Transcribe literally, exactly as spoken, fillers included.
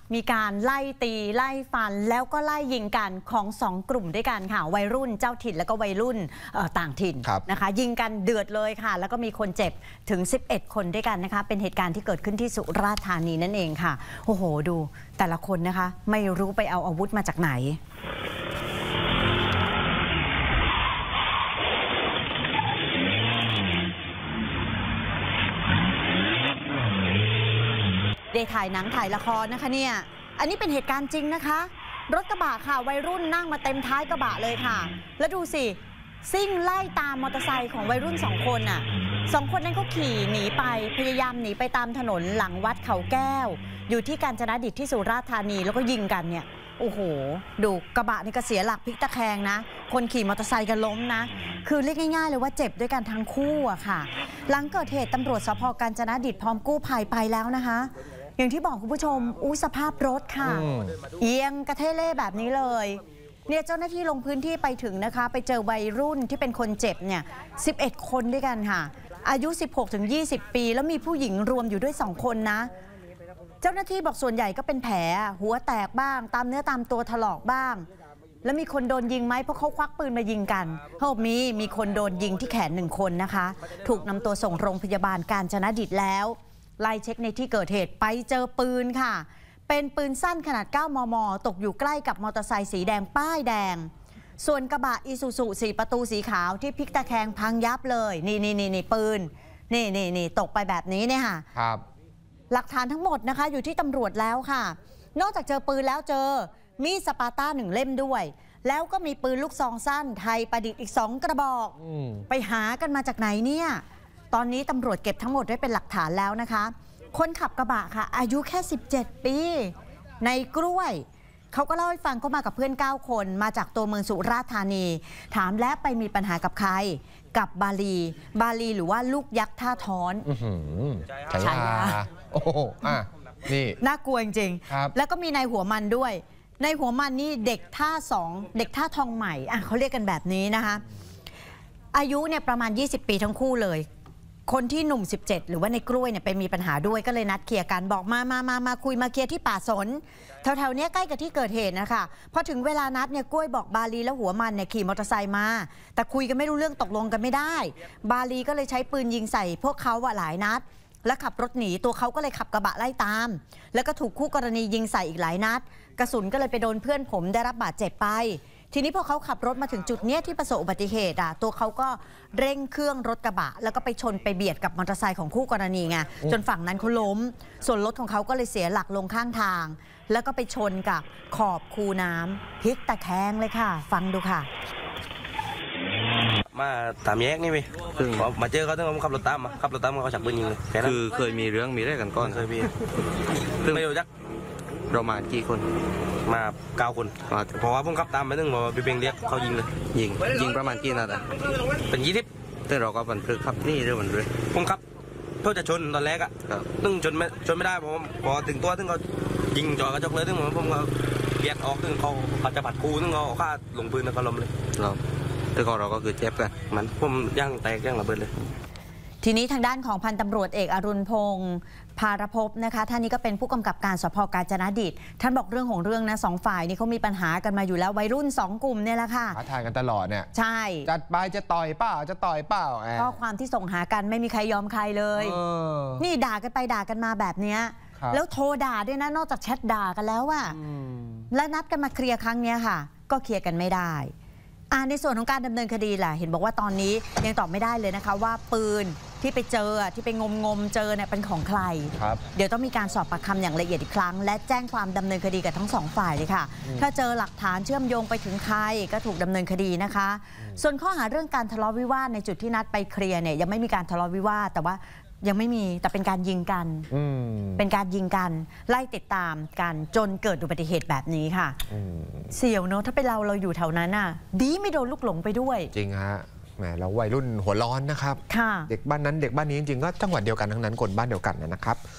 มีการไล่ตีไล่ฟันแล้วก็ไล่ยิงกันของสองกลุ่มด้วยกันค่ะวัยรุ่นเจ้าถิ่นแล้วก็วัยรุ่นต่างถิ่นนะคะยิงกันเดือดเลยค่ะแล้วก็มีคนเจ็บถึงสิบเอ็ดคนด้วยกันนะคะเป็นเหตุการณ์ที่เกิดขึ้นที่สุราษฎร์ธานีนั่นเองค่ะโอ้โหดูแต่ละคนนะคะไม่รู้ไปเอาอาวุธมาจากไหนได้ถ่ายหนังถ่ายละครนะคะเนี่ยอันนี้เป็นเหตุการณ์จริงนะคะรถกระบะค่ะวัยรุ่นนั่งมาเต็มท้ายกระบะเลยค่ะแล้วดูสิซิ่งไล่ตามมอเตอร์ไซค์ของวัยรุ่นสองคนน่ะสองคนนั้นก็ขี่หนีไปพยายามหนีไปตามถนนหลังวัดเขาแก้วอยู่ที่กาญจนดิตที่สุราษฎร์ธานีแล้วก็ยิงกันเนี่ยโอ้โหดูกระบะนี่ก็เสียหลักพลิกตะแคงนะคนขี่มอเตอร์ไซค์กันล้มนะคือเรียกง่ายๆเลยว่าเจ็บด้วยกันทั้งคู่อะค่ะหลังเกิดเหตุตำรวจสภ.กาญจนดิตพร้อมกู้ภัยไปแล้วนะคะอย่างที่บอกคุณผู้ชมอู้สภาพรถค่ะเอียงกระเทเล่แบบนี้เลยเนี่ยเจ้าหน้าที่ลงพื้นที่ไปถึงนะคะไปเจอวัยรุ่นที่เป็นคนเจ็บเนี่ยสิบเอ็ดคนด้วยกันค่ะอายุ สิบหกถึงยี่สิบ ปีแล้วมีผู้หญิงรวมอยู่ด้วยสองคนนะเจ้าหน้าที่บอกส่วนใหญ่ก็เป็นแผลหัวแตกบ้างตามเนื้อตามตัวถลอกบ้างแล้วมีคนโดนยิงไหมเพราะเขาควักปืนมายิงกันเขาบอกมีมีคนโดนยิงที่แขนหนึ่งคนนะคะถูกนำตัวส่งโรงพยาบาลกาญจนดิตแล้วไล่เช็คในที่เกิดเหตุไปเจอปืนค่ะเป็นปืนสั้นขนาดเก้ามมตกอยู่ใกล้กับมอเตอร์ไซค์สีแดงป้ายแดงส่วนกระบะอิซูซุสี่ประตูสีขาวที่พลิกตะแคงพังยับเลยนี่นี่นี่นี่ปืนนี่นี่นี่ตกไปแบบนี้เนี่ยค่ะครับหลักฐานทั้งหมดนะคะอยู่ที่ตำรวจแล้วค่ะนอกจากเจอปืนแล้วเจอมีดสปาต้าหนึ่งเล่มด้วยแล้วก็มีปืนลูกซองสั้นไทยประดิษฐ์อีกสองกระบอกไปหากันมาจากไหนเนี่ยตอนนี้ตำรวจเก็บทั้งหมดไว้เป็นหลักฐานแล้วนะคะคนขับกระบะค่ะอายุแค่สิบเจ็ดปีในกล้วยเขาก็เล่าให้ฟังเขามากับเพื่อนเก้าคนมาจากตัวเมืองสุราษฎร์ธานีถามและไปมีปัญหากับใครกับบาลีบาลีหรือว่าลูกยักษ์ท่าท้อนฉายาโอ้อ่ะนี่น่ากลัวจริงๆแล้วก็มีนายหัวมันด้วยในหัวมันนี่เด็กท่าสองเด็กท่าทองใหม่อ่ะเขาเรียกกันแบบนี้นะคะอายุเนี่ยประมาณยี่สิบปีทั้งคู่เลยคนที่หนุ่มสิบเจ็ดหรือว่าในกล้วยเนี่ยไปมีปัญหาด้วยก็เลยนัดเคลียร์กันบอกมามามามาคุยมาเคลียร์ที่ป่าสนแถวๆนี้ใกล้กับที่เกิดเหตุนะคะพอถึงเวลานัดเนี่ยกล้วยบอกบาลีแล้วหัวมันเนี่ยขี่มอเตอร์ไซค์มาแต่คุยกันไม่รู้เรื่องตกลงกันไม่ได้บาลีก็เลยใช้ปืนยิงใส่พวกเขาว่าหลายนัดและขับรถหนีตัวเขาก็เลยขับกระบะไล่ตามแล้วก็ถูกคู่กรณียิงใส่อีกหลายนัดกระสุนก็เลยไปโดนเพื่อนผมได้รับบาดเจ็บไปทีนี้พอเขาขับรถมาถึงจุดเนี้ยที่ประสบอุบัติเหตุอ่ะตัวเขาก็เร่งเครื่องรถกระบะแล้วก็ไปชนไปเบียดกับมอเตอร์ไซค์ของคู่กรณีไงจนฝั่งนั้นเขาล้มส่วนรถของเขาก็เลยเสียหลักลงข้างทางแล้วก็ไปชนกับขอบคูน้ำพลิกตะแคงเลยค่ะฟังดูค่ะมาตามแยกนี่พี่คือมาเจอเขาต้องขับรถตามมาขับรถตามเขาฉักปืนยิงเลยคือเคยมีเรื่องมีเรื่องกันก่อนเคยมีซึ่งไม่รู้จักเรามากี่คนมาเก้าคนเพราะว่าผมขับตามไปนึงบอกว่าพี่เบงเรียกเขายิงเลยยิงยิงประมาณกี่นัดอ่ะเป็นยี่สิบแต่เราก็บันทึกขับนี่เรื่องมันเลยผมขับเพื่อจะชนตอนแรกอ่ะตึ้งชนไม่ชนไม่ได้ผมพอถึงตัวตึ้งเขายิงจ่อกระจกเลยตึ้งผมผมก็เบียดออกตึ้งเขาเขาจะปัดคูตึ้งเขาฆ่าลงปืนแล้วก็ล้มเลยเราแต่ก็เราก็คือเจ็บกันมันผมย่างแตกย่างระเบิดเลยทีนี้ทางด้านของพันตำรวจเอกอรุณพงศ์ภารภพนะคะท่านนี้ก็เป็นผู้กำกับการสภ.กาญจนดิตท่านบอกเรื่องของเรื่องนะสองฝ่ายนี่เขามีปัญหากันมาอยู่แล้ววัยรุ่นสองกลุ่มเนี่ยแหละค่ะท้าทายกันตลอดเนี่ยใช่จัดไปจะต่อยเปล่าจะต่อยเปล่าก็ความที่ส่งหากันไม่มีใครยอมใครเลยนี่ด่ากันไปด่ากันมาแบบเนี้ยแล้วโทรด่าด้วยนะนอกจากแชทด่ากันแล้วอะและนัดกันมาเคลียร์ครั้งนี้ค่ะก็เคลียร์กันไม่ได้อ่าในส่วนของการดำเนินคดีแหละเห็นบอกว่าตอนนี้ยังตอบไม่ได้เลยนะคะว่าปืนที่ไปเจอที่ไปงมงมเจอเนี่ยเป็นของใครเดี๋ยวต้องมีการสอบปากคำอย่างละเอียดอีกครั้งและแจ้งความดำเนินคดีกับทั้งสองฝ่ายเลยค่ะถ้าเจอหลักฐานเชื่อมโยงไปถึงใครก็ถูกดำเนินคดีนะคะส่วนข้อหาเรื่องการทะเลาะวิวาทในจุดที่นัดไปเคลียร์เนี่ยยังไม่มีการทะเลาะวิวาทแต่ว่ายังไม่มีแต่เป็นการยิงกันเป็นการยิงกันไล่ติดตามกันจนเกิดอุบัติเหตุแบบนี้ค่ะเสี่ยวเนอะถ้าเป็นเราเราอยู่แถวนั้นน่ะดีไม่โดนลูกหลงไปด้วยจริงฮะแหมเราวัยรุ่นหัวร้อนนะครับเด็กบ้านนั้นเด็กบ้านนี้จริงๆก็จังหวัดเดียวกันทั้งนั้นคนบ้านเดียวกันนะครับ